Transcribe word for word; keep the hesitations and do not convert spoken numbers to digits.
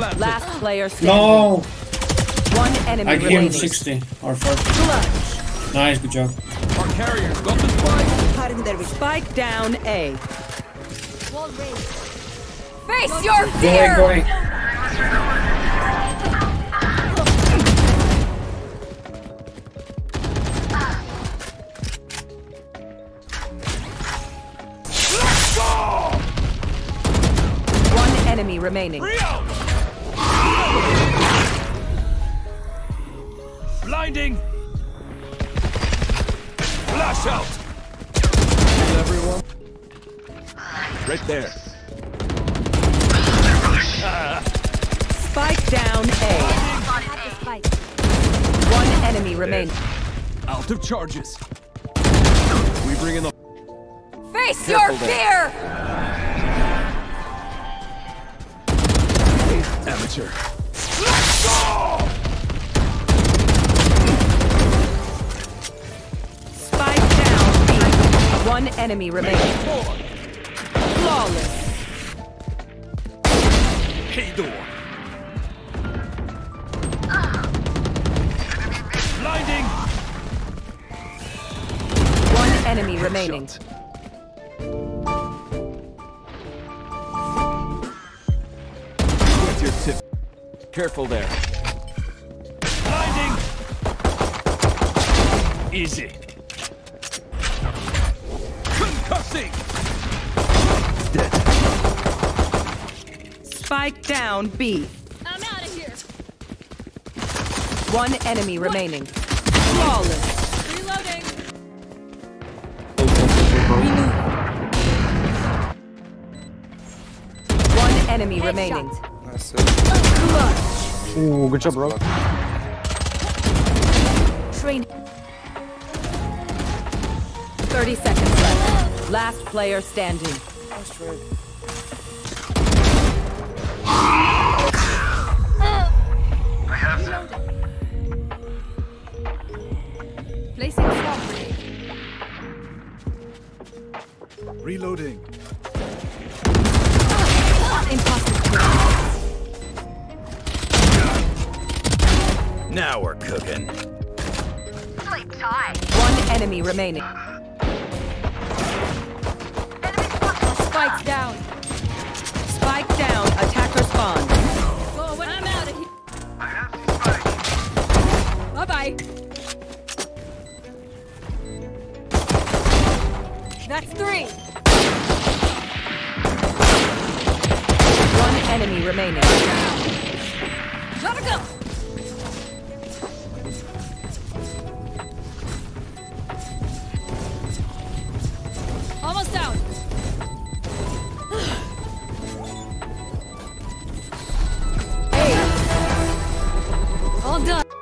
planted. Last player standing. No! One enemy I gave remaining. him sixty or forty. Clutch. Nice, good job. Our carriers got the spike. Spike down A. Face your Going, fear! going. One enemy remaining. Blinding. Flash out. Everyone. Right there. Spike down A. One enemy remaining. Out of charges. We bring in the Face your fear! amateur. Spike down B. One enemy remaining. Flawless. Hey door. Blinding. One enemy remaining. Shot. With your tip. Careful there. Blinding. Easy. Concussing. Dead. Spike down B. I'm out of here. One enemy remaining. Flawless. Reloading. One enemy remaining. Nice. Clutch. Ooh, good job, bro. Train. thirty seconds left. Last player standing. I have them. Placing swamp. Reloading. Impossible. Now we're cooking. Sleep tight. One enemy remaining. Spikes down. Spike down. Attacker spawn. Oh, when I'm out of here. I have the spike. Bye bye. That's three. One enemy remaining. Gotta go. Almost out. Hey. All done.